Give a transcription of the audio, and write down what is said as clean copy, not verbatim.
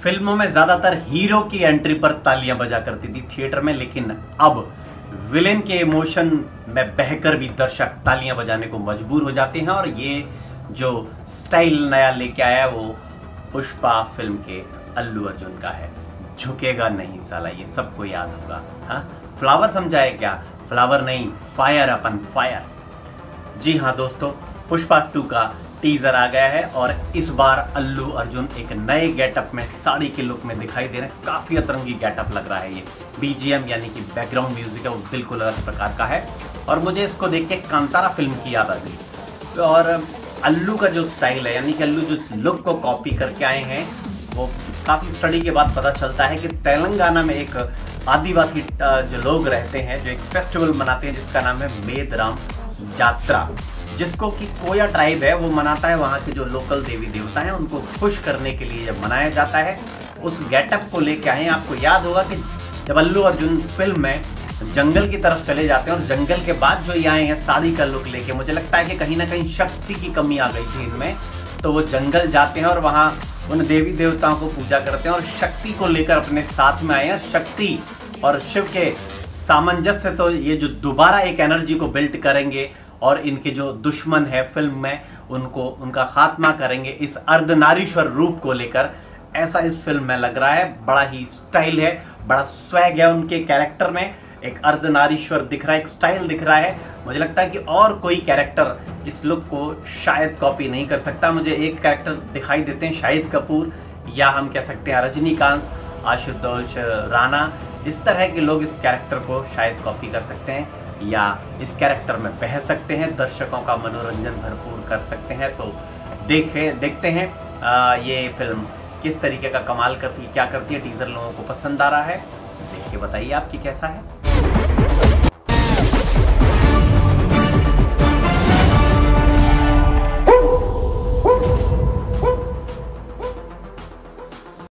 फिल्मों में ज्यादातर हीरो की एंट्री पर तालियां बजा करती थी थिएटर में, लेकिन अब विलेन के इमोशन में बहकर भी दर्शक तालियां बजाने को मजबूर हो जाते हैं। और ये जो स्टाइल नया लेके आया है वो पुष्पा फिल्म के अल्लू अर्जुन का है। झुकेगा नहीं साला, ये सबको याद होगा। हाँ, फ्लावर समझा है क्या? फ्लावर नहीं, फायर अपन फायर। जी हाँ दोस्तों, पुष्पा 2 का टीजर आ गया है और इस बार अल्लू अर्जुन एक नए गेटअप में साड़ी के लुक में दिखाई दे रहे हैं। काफी अतरंगी गेटअप लग रहा है। ये बीजीएम यानी कि बैकग्राउंड म्यूजिक है वो बिल्कुल अलग प्रकार का है और मुझे इसको देख के कांतारा फिल्म की याद आ गई। और अल्लू का जो स्टाइल है यानी कि अल्लू जो लुक को कॉपी करके आए हैं वो काफ़ी स्टडी के बाद पता चलता है कि तेलंगाना में एक आदिवासी जो लोग रहते हैं जो एक फेस्टिवल मनाते हैं जिसका नाम है मेदराम यात्रा, जिसको कि कोया ट्राइब है वो मनाता है। वहाँ के जो लोकल देवी देवता हैं उनको खुश करने के लिए जब मनाया जाता है उस गेटअप को लेके आए हैं। आपको याद होगा कि जब अल्लू अर्जुन फिल्म में जंगल की तरफ चले जाते हैं और जंगल के बाद जो ये आए हैं साड़ी का लुक लेके, मुझे लगता है कि कहीं ना कहीं शक्ति की कमी आ गई थी इनमें, तो वो जंगल जाते हैं और वहाँ उन देवी देवताओं को पूजा करते हैं और शक्ति को लेकर अपने साथ में आए हैं। शक्ति और शिव के सामंजस्य से ये जो दोबारा एक एनर्जी को बिल्ड करेंगे और इनके जो दुश्मन है फिल्म में उनको उनका खात्मा करेंगे इस अर्धनारीश्वर रूप को लेकर, ऐसा इस फिल्म में लग रहा है। बड़ा ही स्टाइल है, बड़ा स्वैग है उनके कैरेक्टर में, एक अर्धनारीश्वर दिख रहा है, एक स्टाइल दिख रहा है। मुझे लगता है कि और कोई कैरेक्टर इस लुक को शायद कॉपी नहीं कर सकता। मुझे एक कैरेक्टर दिखाई देते हैं, शाहिद कपूर या हम कह सकते हैं रजनीकांत, आशुतोष राणा, इस तरह के लोग इस कैरेक्टर को शायद कॉपी कर सकते हैं या इस कैरेक्टर में बह सकते हैं, दर्शकों का मनोरंजन भरपूर कर सकते हैं। तो देखते हैं ये फिल्म किस तरीके का कमाल करती है, क्या करती है। टीजर लोगों को पसंद आ रहा है, देख के बताइए आपकी कैसा है।